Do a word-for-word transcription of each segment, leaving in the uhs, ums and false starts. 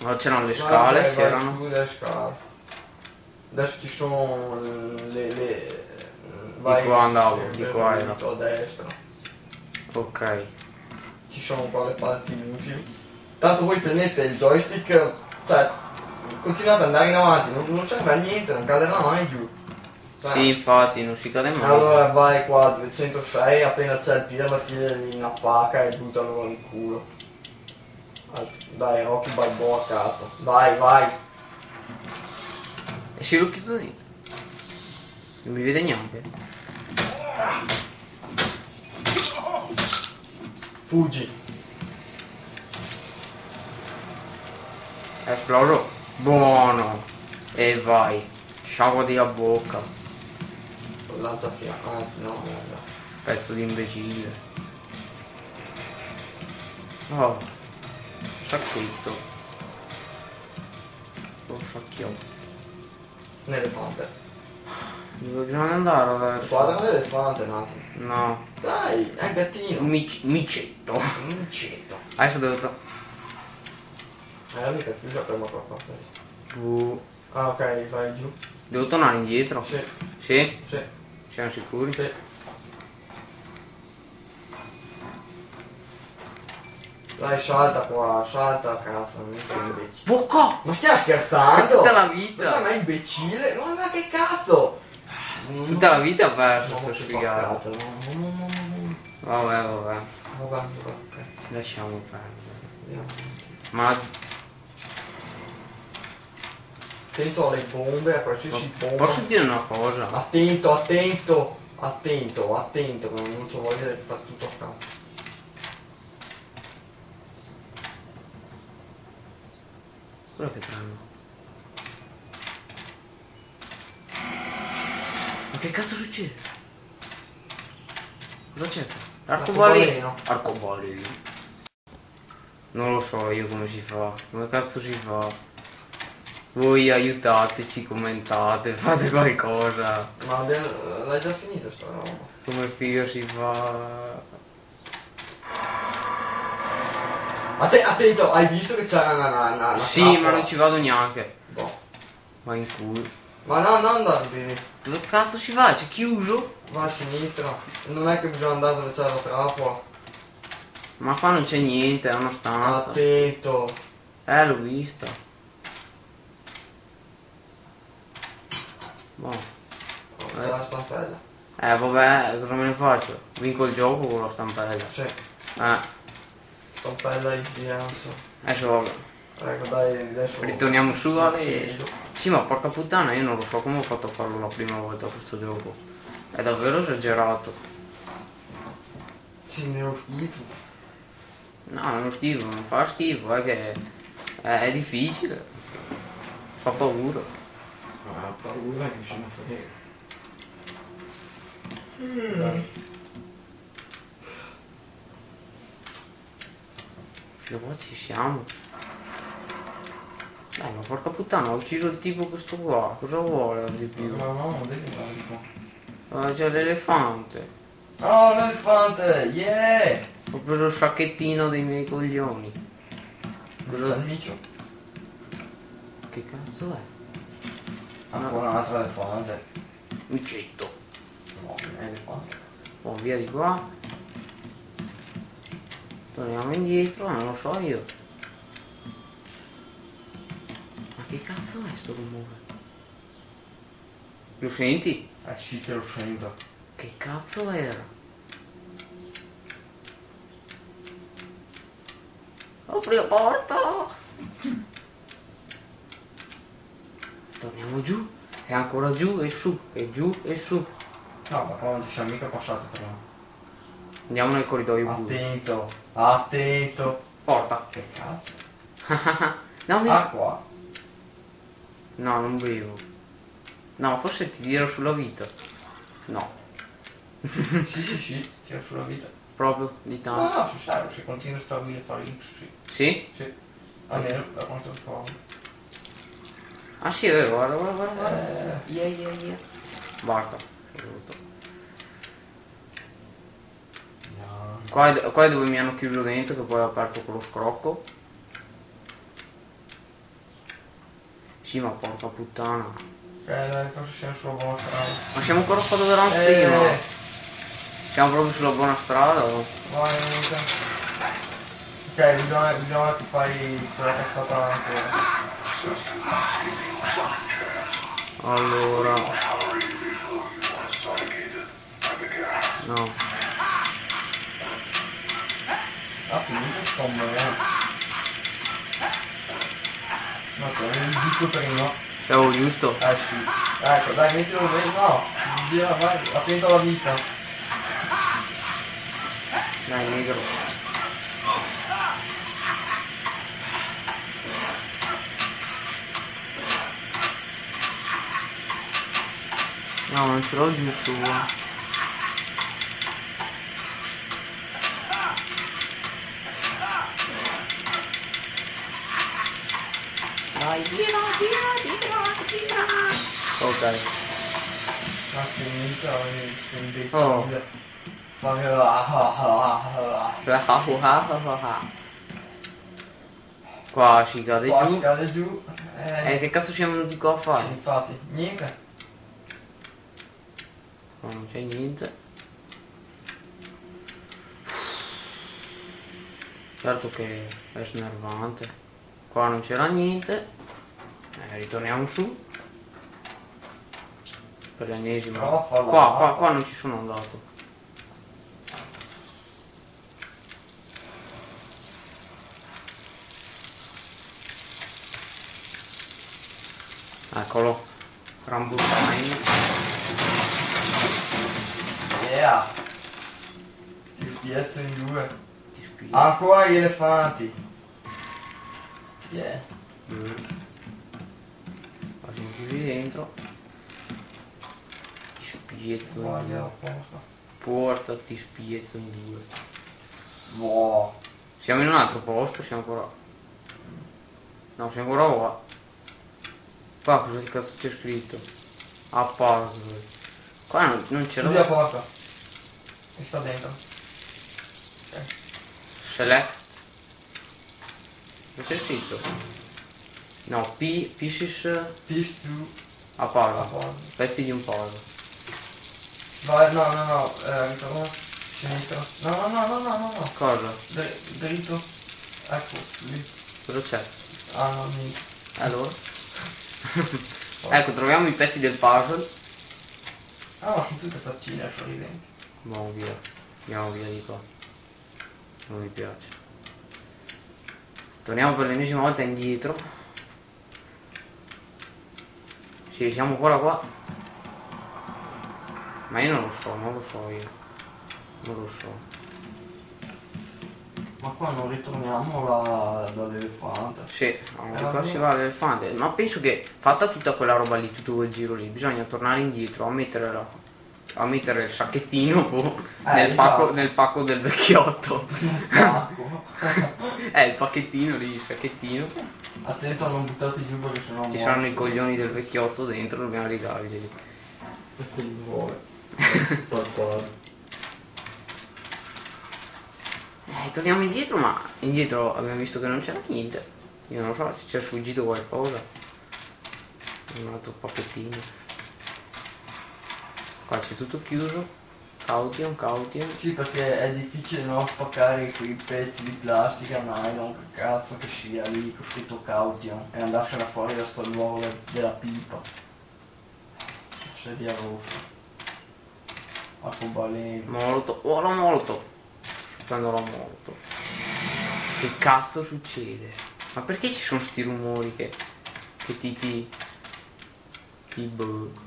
Ma c'erano le scale, c'erano. Su le scale. Adesso ci sono le... le vai di qua andavo, di qua era. A destra. Ok. Ci sono qua le parti inutili. Tanto voi prendete il joystick, cioè continuate ad andare in avanti, non, non serve a niente, non caderà mai giù. Cioè, sì, infatti, non si cade mai. Allora vai qua duecentosei, appena c'è il pirla tiri una pacca e buttalo nel culo. Dai, Rocky Balboa cazzo. Vai, vai. E si lo chiudo dentro. Non mi vede neanche. Fuggi. È esploso. Buono. E vai. Sciacquati la bocca. Lancia fiamma, anzi no, merda. Pezzo di imbecille. Oh. Sciacquetto. Lo sciacchiamo. Un elefante. Dove bisogna andare adesso? Guarda un elefante un attimo. No. Dai, è un gattino. Un mic micetto. Un micetto. Adesso devo... to- Eh, mica chiusa per ma qua. uh. Ah ok, vai giù. Devo tornare indietro? Sì. Sì? Sì. Siamo sicuri? Sì. Dai, salta qua, salta cazzo, non mi imbecille. Bocca! Ma stai scherzando? Tutta la vita! Ma sei imbecille? Ma, ma che cazzo? Tutta la vita ho perso Non sto si sfigato. fa cazzo, no, no, no, no. Vabbè, vabbè. Vabbè, vabbè, ok. Lasciamo perdere. Andiamo. Ma... Attento alle bombe, a qualsiasi bomba. Posso dire una cosa? Attento, attento, attento, attento, che non c'ho voglia di fare tutto a campo. Quello che prendo. Ma che cazzo succede? Cosa c'è? L'arcobaleno. Arcobaleno. Non lo so io come si fa. Come cazzo si fa? Voi aiutateci, commentate, fate qualcosa. Ma l'hai già finita sta roba? Come figo si fa? Att attento, hai visto che c'è una, una, una, una sì, trappola? ma non ci vado neanche. Boh. Ma in culo. Ma no, non andare lì. Dove cazzo si va? C'è chiuso? Va a sinistra. Non è che bisogna andare dove c'è la trappola. Ma qua non c'è niente, è una stanza. Attento. Eh, l'ho vista. Boh. Oh, c'è la stampella. Eh, vabbè, cosa me ne faccio? Vinco il gioco con la stampella. Sì. Eh, Stampella in fianza. adesso vabbè. Ecco dai, adesso... Ritorniamo su alle... Sì. Sì, ma porca puttana, io non lo so come ho fatto a farlo la prima volta questo gioco. È davvero esagerato. Sì, nello schifo. No, non è schifo, non fa schifo, è che è, è difficile. Fa paura. Ah, paura che se ne frega. Dai. Fino a qua ci siamo. Dai, ma porca puttana, ho ucciso il tipo questo qua, cosa vuole di più? No, no, non devi andare qua. Ah, c'è l'elefante. Oh, l'elefante, yeah! Ho preso il sacchettino dei miei coglioni. Cosa il micio? Che cazzo è? Ancora un altro elefante. Micetto. No, non è elefante. Oh, via di qua. Torniamo indietro, non lo so io. Ma che cazzo è sto rumore? Lo senti? Eh sì che lo sento. Che cazzo era? Apri la porta! Torniamo giù. E ancora giù e su. E giù e su. No, ma qua non ci siamo mica passati però. Andiamo nel corridoio blu. Attento, attento. Porta. Che cazzo? No, mi... Ah qua. No, non bevo. No, forse ti tiro sulla vita. No. Sì, sì, sì, ti tiro sulla vita. Proprio di No, tanto. no, sul serio, se continui a starmi a fare links, sì. Sì? Sì. Almeno da quanto so. Ah sì, è vero, guarda, guarda, guarda, guarda. Eh. Yeah, yeah, yeah. Basta. Saluto. No. Qua è, qua è dove mi hanno chiuso dentro, che poi ho aperto con lo scrocco. sì, ma porca puttana. Eh dai, forse siamo sulla buona strada. Ma siamo ancora qua dove eravamo Eh. prima. Siamo proprio sulla buona strada. Vai, niente. Ok, bisogna, bisogna che fai quella cazzata ancora. Allora. No. Ha finito sto morendo. No, c'è il giusto prima. Siamo giusto? Eh sì. Ecco, dai, mettilo bene. No, gira, vai, attento alla vita. Dai, negro. No, non ce l'ho giusto qua. Dai, gira, gira, gira, gira. Ok. Ha finito, questo imbecille. Oh. Fare la ah ah ah. Qua si cade Qua giù. si cade giù. Eh, Eh, che cazzo siamo venuti qua a sì, fare? infatti, niente. Qua non c'è niente. Certo che è snervante. Qua non c'era niente. Eh, ritorniamo su. Per l'ennesima. Prova a farla. Qua, qua, qua non ci sono andato. Eccolo. Rambo time. Yeah. Ti spiezzo in due. Ti spiego. Ancora gli elefanti. Yeah. Mm. Qua siamo chiusi dentro. Ti spiezzo in Guarda la due. porta. Porta, ti spiezzo in due. Boh. Siamo in un altro posto, siamo ancora... No, siamo ancora qua. Qua cosa di cazzo c'è scritto? A puzzle. Qua non, non c'era... Chiudi la porta. E sta dentro. Ok. Select. Cosa c'è scritto? No, P, pieces Piece to a a puzzle. puzzle. Pezzi di un puzzle. Vai, no, no, no, eh, ritorno. Sinistra. No, no, no, no, no, no, no. Cosa? Dr- dritto. Ecco, lì. Cosa c'è? Ah, no, niente. Allora? Ecco, troviamo i pezzi del puzzle. Ah, ma sono tutte faccine sorridenti. Andiamo via. Andiamo via di qua. Non mi piace. Torniamo per l'ennesima volta indietro. Sì, siamo ancora qua. Ma io non lo so, non lo so io. Non lo so. Ma qua non ritorniamo là dall'elefante. Sì, no, Eh, qua vabbè. si va all'elefante. Ma penso che fatta tutta quella roba lì, tutto quel giro lì, bisogna tornare indietro a mettere la, a mettere il sacchettino boh, Eh, nel, pacco, esatto. nel pacco del vecchiotto. Ecco. Eh, il pacchettino lì, il sacchettino. Attento a non buttarti giù perché sennò Ci muori. saranno i coglioni del vecchiotto dentro, dobbiamo rigarli. Perché li vuole. Qualcosa. Eh, torniamo indietro, ma indietro abbiamo visto che non c'era niente. Io non lo so se c'è sfuggito qualcosa. Un altro pacchettino. Qua c'è tutto chiuso. Caution, caution. Sì, perché è difficile non spaccare quei pezzi di plastica, nylon, che cazzo che sia lì con scritto caution e andarsela fuori da sto luogo de- della pipa. Sedia rossa. Arcobaleno. Molto. Oh, la molto. Prendo la molto. Che cazzo succede? Ma perché ci sono sti rumori che. che ti ti. ti boh.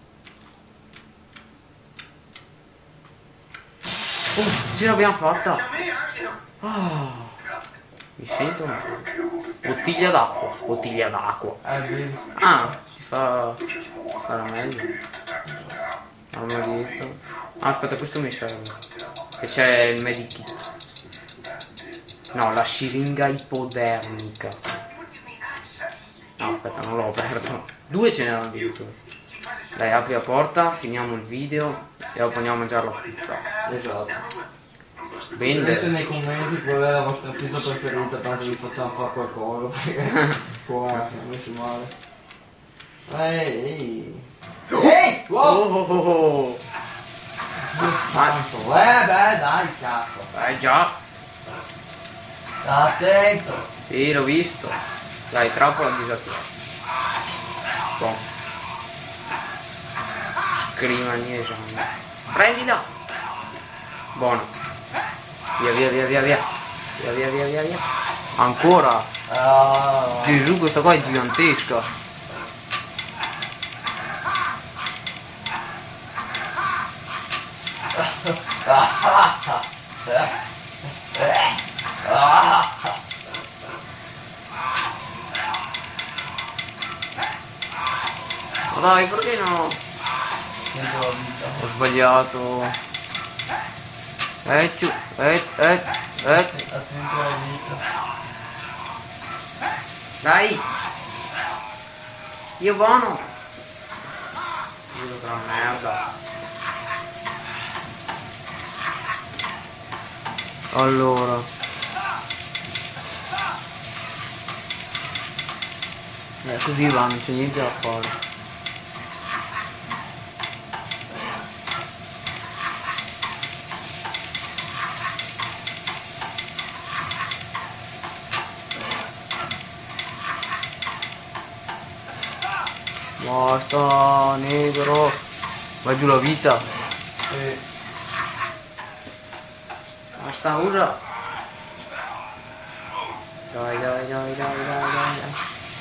Oh, ce l'abbiamo fatta! Ah, mi sento male. Bottiglia d'acqua, bottiglia d'acqua. Eh, vedi? Ah, ti fa fare meglio. Armadietto. Ah, aspetta, questo mi serve. Che c'è il medikit. No, la siringa ipodermica. No, aspetta, non l'ho aperto. Due ce n'erano addirittura. Dai, apri la porta, finiamo il video e dopo andiamo a mangiare la pizza. Esatto. Bene. Scrivete nei commenti qual è la vostra pizza preferita, tanto vi facciamo fare qualcosa, perché qua siamo messi male. Ehi! Ehi! Wow! Oh, oh, oh, oh. Dio santo! Eh beh dai cazzo! Eh già. Sta attento! Sì, l'ho visto. Dai, trappola disattiva. Boh. Scrima niente. Prendila! Buono. Via via via via via. Via via via via via. Ancora? Ah. Gesù, questa qua è gigantesca. Ma dai, perché no? Ho sbagliato. Eh, ciu, eh, eh, eh. Attento alla vita. Dai! Io buono! Io tra merda. Allora. Eh, così va, non c'è niente da fare. Basta, negro. Vai giù la vita. Sì. Basta, usa. Dai, dai, dai, dai, dai, dai, dai.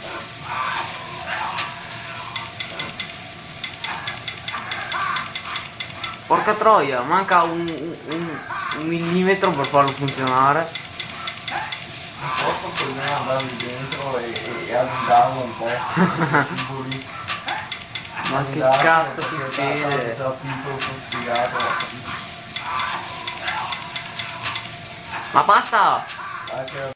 Porca troia, manca un, un, un millimetro per farlo funzionare. Non posso per me andarmi dentro e, e allungarlo un po'. Ma che cazzo succede? Già piccolo, sono sfigato. Ma basta! Anche la